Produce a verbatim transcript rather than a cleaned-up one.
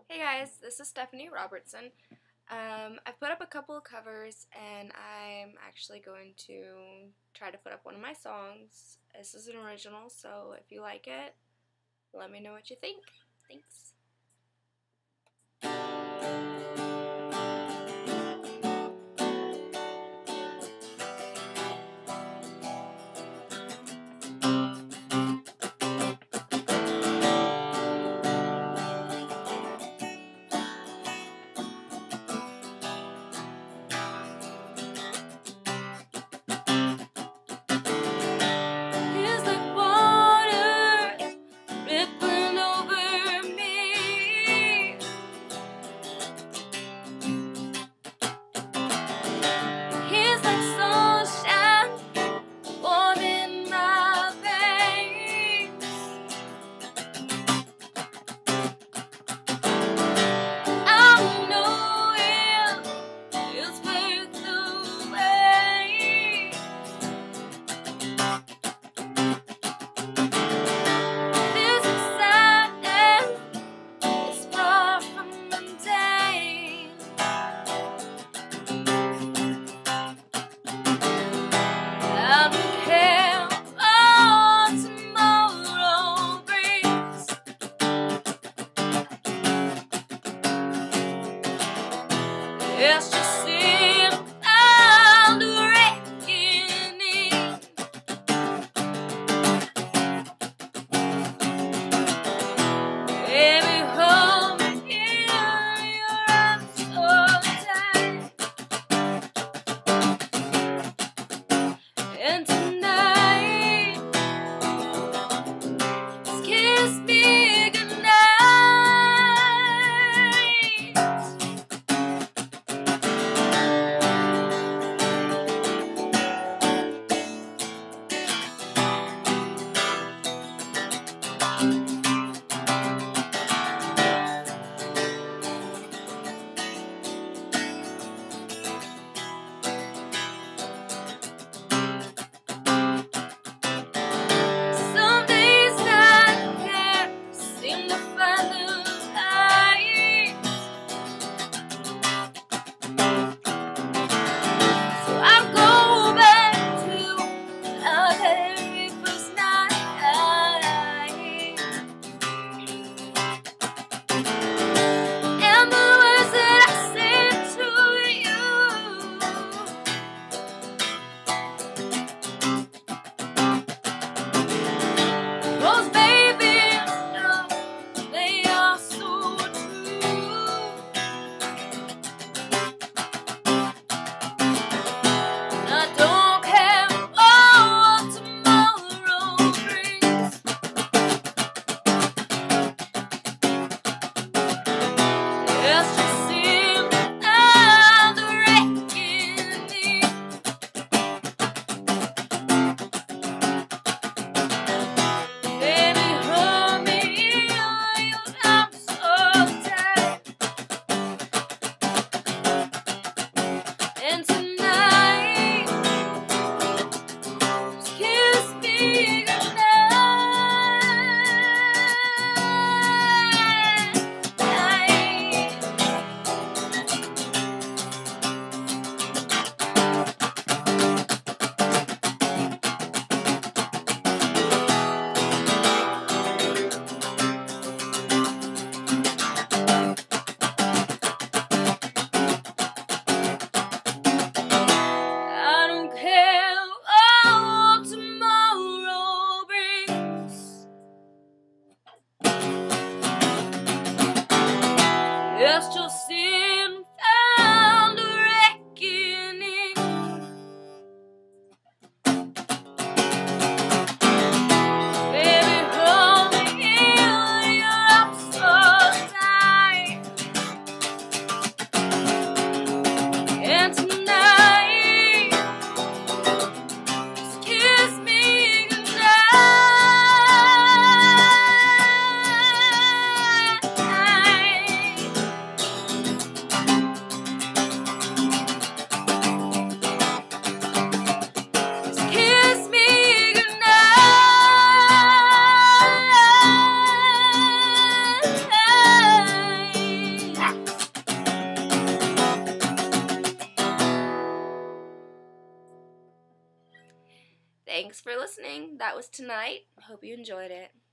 Hey guys, this is Stephanie Robertson. Um, I've put up a couple of covers and I'm actually going to try to put up one of my songs. This is an original, so if you like it, let me know what you think. Thanks. It's just seem and reckoning. Baby, hold me in your arms so tight. And tonight, just kiss me goodnight. It's just sin and reckoning. Baby, hold me in your arms so tight. And tonight, just kiss me goodnight. Thanks for listening. That was tonight. Hope you enjoyed it.